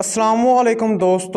अस्सलामुअलैकुम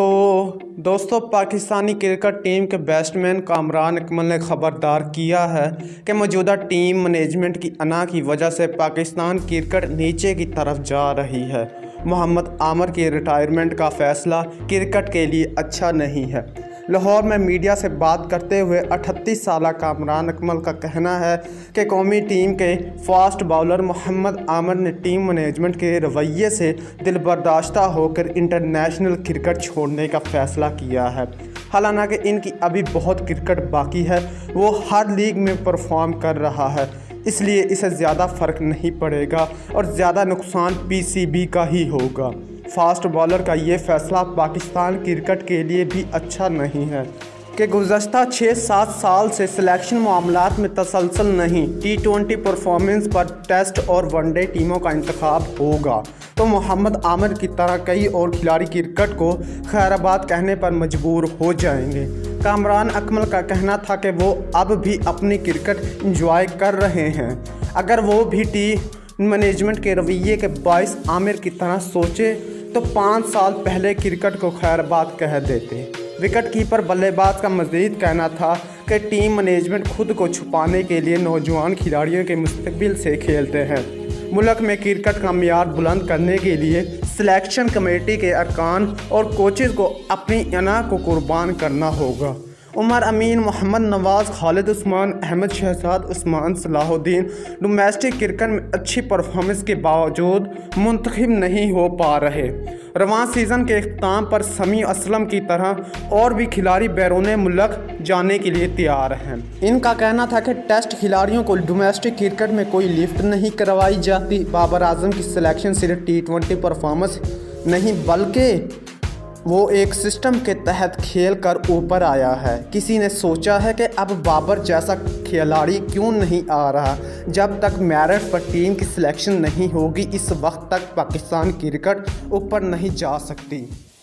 दोस्तों Pakistani cricket team के बैट्समैन कामरान अकमल ने खबरदार किया है कि मौजूदा टीम मैनेजमेंट की अना की वजह से पाकिस्तान क्रिकेट नीचे की तरफ जा रही है। मोहम्मद आमिर के रिटायरमेंट का फ़ैसला क्रिकेट के लिए अच्छा नहीं है। लाहौर में मीडिया से बात करते हुए 38 साला कामरान अकमल का कहना है कि कौमी टीम के फास्ट बॉलर मोहम्मद आमिर ने टीम मैनेजमेंट के रवैये से दिलबर्दाश्ता होकर इंटरनेशनल क्रिकेट छोड़ने का फ़ैसला किया है। हालांकि इनकी अभी बहुत क्रिकेट बाकी है, वो हर लीग में परफॉर्म कर रहा है, इसलिए इसे ज़्यादा फ़र्क नहीं पड़ेगा और ज़्यादा नुकसान पीसीबी का ही होगा। फास्ट बॉलर का ये फ़ैसला पाकिस्तान क्रिकेट के लिए भी अच्छा नहीं है कि गुज़श्ता 6-7 साल से सिलेक्शन मामलात में तसलसल नहीं, T20 परफॉर्मेंस पर टेस्ट और वनडे टीमों का इंतखाब होगा तो मोहम्मद आमिर की तरह कई और खिलाड़ी क्रिकेट को खैराबाद कहने पर मजबूर हो जाएंगे। कामरान अकमल का कहना था कि वो अब भी अपनी क्रिकेट इंजॉय कर रहे हैं। अगर वो भी टीम मैनेजमेंट के रवैये के बायस आमिर की तरह सोचे तो 5 साल पहले क्रिकेट को खैराबाद कह देते। विकेट कीपर बल्लेबाज का मज़ीद कहना था कि टीम मैनेजमेंट खुद को छुपाने के लिए नौजवान खिलाड़ियों के मुस्तकबिल से खेलते हैं। मुल्क में क्रिकेट का मियार बुलंद करने के लिए सिलेक्शन कमेटी के अरकान और कोचेज़ को अपनी अना को कुर्बान करना होगा। उमर अमीन, मोहम्मद नवाज़, खालिद उस्मान, अहमद शहजाद उस्मान, सलाहुद्दीन डोमेस्टिक क्रिकेट में अच्छी परफॉर्मेंस के बावजूद मुंतखब नहीं हो पा रहे। रवां सीज़न के इख्तिताम पर समी असलम की तरह और भी खिलाड़ी बैरून मुल्क जाने के लिए तैयार हैं। इनका कहना था कि टेस्ट खिलाड़ियों को डोमेस्टिक क्रिकेट में कोई लिफ्ट नहीं करवाई जाती। बाबर आजम की सिलेक्शन सिर्फ T20 परफॉर्मेंस नहीं बल्कि वो एक सिस्टम के तहत खेल कर ऊपर आया है। किसी ने सोचा है कि अब बाबर जैसा खिलाड़ी क्यों नहीं आ रहा? जब तक मेरिट पर टीम की सिलेक्शन नहीं होगी, इस वक्त तक पाकिस्तान क्रिकेट ऊपर नहीं जा सकती।